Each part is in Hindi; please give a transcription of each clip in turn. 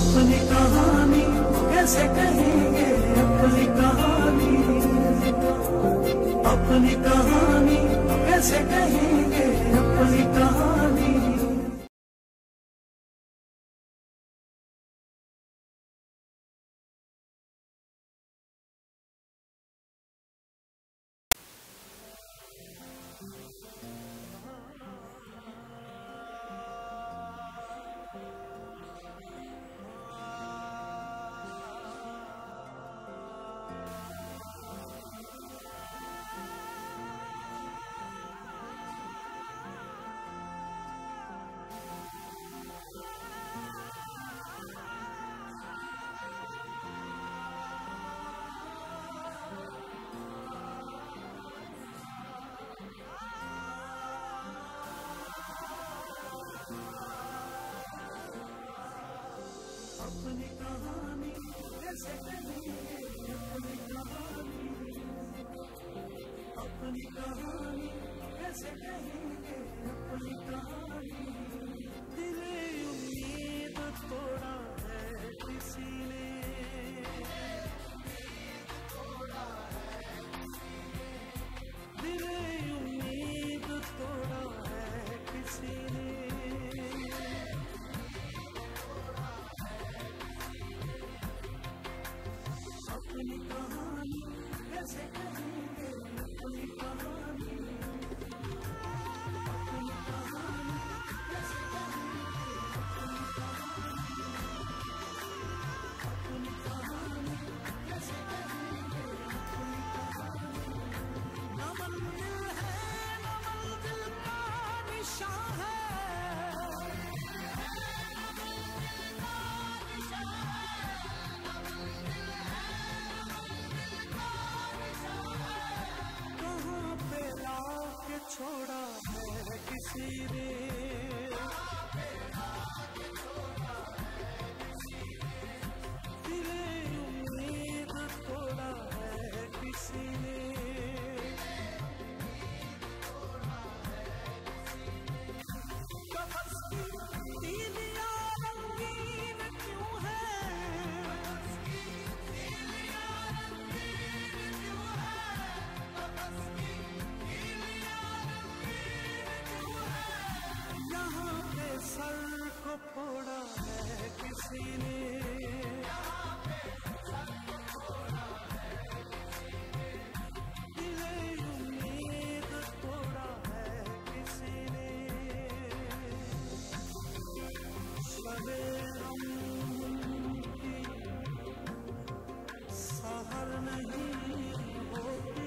अपनी कहानी कैसे कहेंगे, अपनी कहानी, अपनी कहानी कैसे कहेंगे, अपनी कहानी। अपनी कहानी कैसे कहेंगे, अपनी कहानी, अपनी कहानी कैसे कहेंगे, अपनी कहानी। दिले उम्मीद तोड़ा है किसी ने, दिले उम्मीद तोड़ा है किसी ने। अपनी कहानी कैसे कहेंगे, अपनी कहानी, अपनी कहानी कैसे कहेंगे, अपनी कहानी, अपनी कहानी कैसे कहेंगे, अपनी कहानी। न मंजिल है न मंजिल का निशान है, छोड़ा है किसी ने, दिले उम्मीद तोड़ा है किसी ने। कब्र की तीलियां रंगीन क्यों है, सर को फोड़ा है किसी ने, दिले उम्मीद तोड़ा है किसी ने। सवेरों की सहर नहीं होती,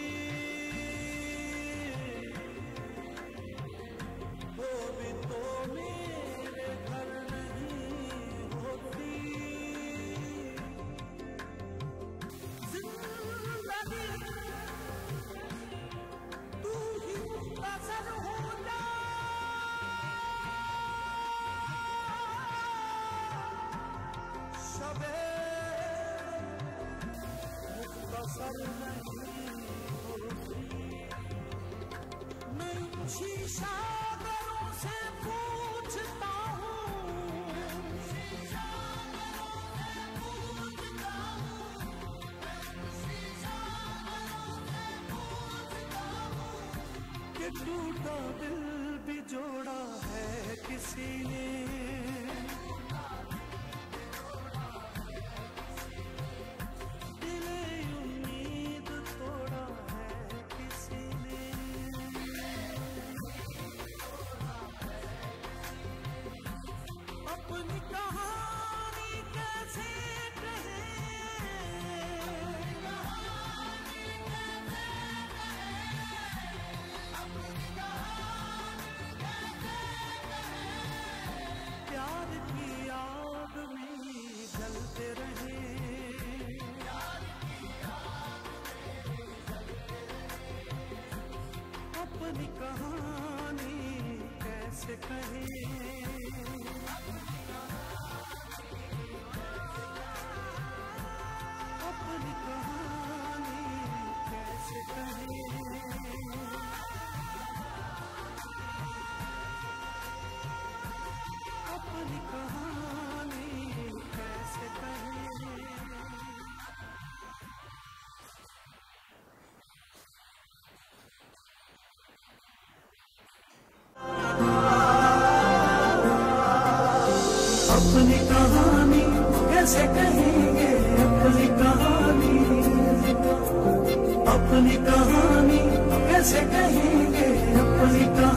वो भी तो मेरे घर नहीं होती। जिंदगी तू ही मुख्तसर हो जा, शबे मुख्तसर नहीं होती। मैं शीशा से पूछता हूँ, कि टूटा दिल भी जोड़ा है किसी ने, दिले उम्मीद तोड़ा है किसी ने। अपनी कहानी कैसे कहें, अपनी कहानी कैसे कहें। प्यार की आग में जलते रहे, अपनी कहानी कैसे कहें, अपनी कहानी कैसे कहें, अपनी कहानी कैसे कहेंगे अपनी कहानी, अपनी कहानी कैसे कहेंगे अपनी कहानी।